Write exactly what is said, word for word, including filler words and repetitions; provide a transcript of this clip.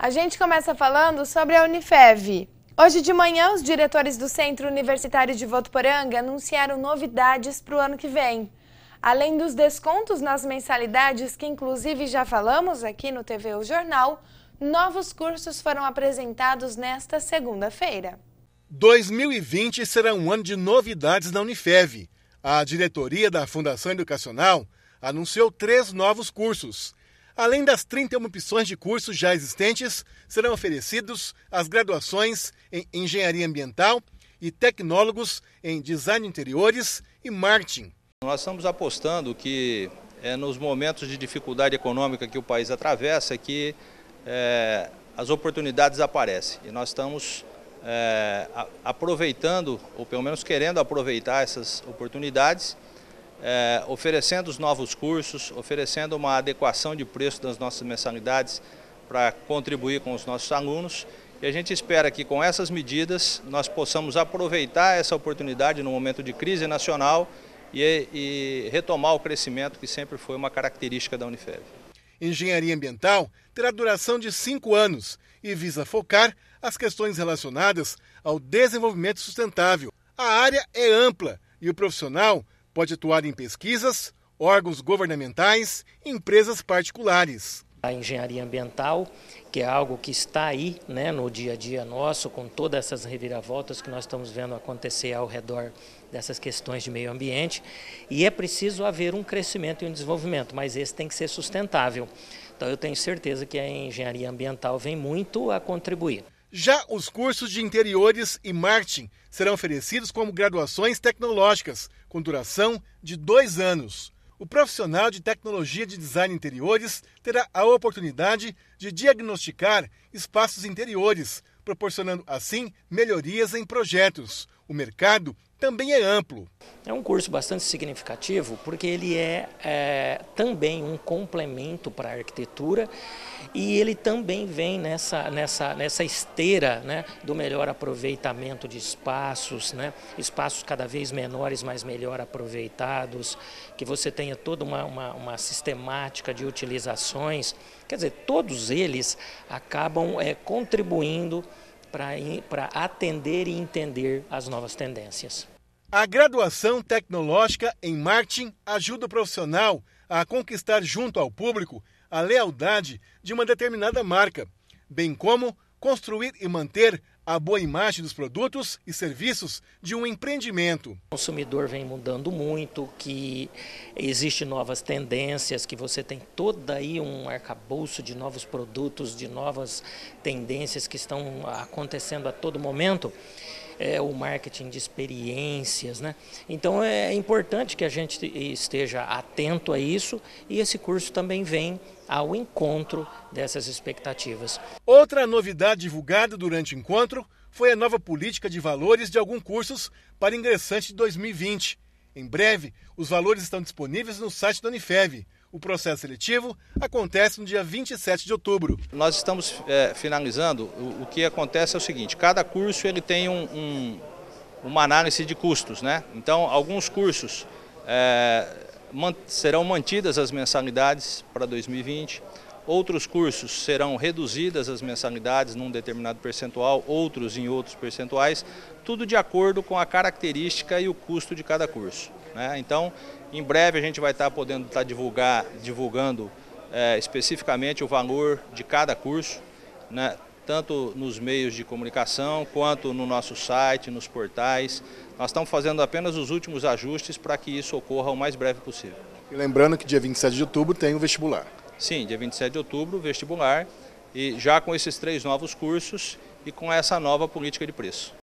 A gente começa falando sobre a Unifev. Hoje de manhã, os diretores do Centro Universitário de Votuporanga anunciaram novidades para o ano que vem. Além dos descontos nas mensalidades, que inclusive já falamos aqui no T V O Jornal, novos cursos foram apresentados nesta segunda-feira. dois mil e vinte será um ano de novidades na Unifev. A diretoria da Fundação Educacional anunciou três novos cursos. Além das trinta e uma opções de cursos já existentes, serão oferecidos as graduações em Engenharia Ambiental e tecnólogos em Design de Interiores e Marketing. Nós estamos apostando que é nos momentos de dificuldade econômica que o país atravessa que é, as oportunidades aparecem. E nós estamos é, aproveitando, ou pelo menos querendo aproveitar essas oportunidades, É, oferecendo os novos cursos, oferecendo uma adequação de preço das nossas mensalidades para contribuir com os nossos alunos. E a gente espera que com essas medidas nós possamos aproveitar essa oportunidade no momento de crise nacional e, e retomar o crescimento que sempre foi uma característica da Unifev. Engenharia Ambiental terá duração de cinco anos e visa focar as questões relacionadas ao desenvolvimento sustentável. A área é ampla e o profissional pode atuar em pesquisas, órgãos governamentais e empresas particulares. A engenharia ambiental, que é algo que está aí, né, no dia a dia nosso, com todas essas reviravoltas que nós estamos vendo acontecer ao redor dessas questões de meio ambiente, e é preciso haver um crescimento e um desenvolvimento, mas esse tem que ser sustentável. Então eu tenho certeza que a engenharia ambiental vem muito a contribuir. Já os cursos de interiores e marketing serão oferecidos como graduações tecnológicas, com duração de dois anos. O profissional de tecnologia de design de interiores terá a oportunidade de diagnosticar espaços interiores, proporcionando assim melhorias em projetos. O mercado também é amplo. É um curso bastante significativo porque ele é, é também um complemento para a arquitetura e ele também vem nessa, nessa, nessa esteira, né, do melhor aproveitamento de espaços, né, espaços cada vez menores, mas melhor aproveitados, que você tenha toda uma, uma, uma sistemática de utilizações. Quer dizer, todos eles acabam é, contribuindo para atender e entender as novas tendências. A graduação tecnológica em marketing ajuda o profissional a conquistar junto ao público a lealdade de uma determinada marca, bem como construir e manter a boa imagem dos produtos e serviços de um empreendimento. O consumidor vem mudando muito, que existem novas tendências, que você tem todo aí um arcabouço de novos produtos, de novas tendências que estão acontecendo a todo momento. É, o marketing de experiências, né? Então é importante que a gente esteja atento a isso e esse curso também vem ao encontro dessas expectativas. Outra novidade divulgada durante o encontro foi a nova política de valores de alguns cursos para ingressantes de dois mil e vinte. Em breve, os valores estão disponíveis no site da Unifev. O processo seletivo acontece no dia vinte e sete de outubro. Nós estamos é, finalizando, o, o que acontece é o seguinte, cada curso ele tem um, um, uma análise de custos, né? Então, alguns cursos é, man, serão mantidas as mensalidades para dois mil e vinte, outros cursos serão reduzidas as mensalidades num determinado percentual, outros em outros percentuais, tudo de acordo com a característica e o custo de cada curso, né? Então, em breve a gente vai estar podendo estar divulgar, divulgando é, especificamente o valor de cada curso, né, tanto nos meios de comunicação quanto no nosso site, nos portais. Nós estamos fazendo apenas os últimos ajustes para que isso ocorra o mais breve possível. E lembrando que dia vinte e sete de outubro tem o vestibular. Sim, dia vinte e sete de outubro, vestibular, e já com esses três novos cursos e com essa nova política de preço.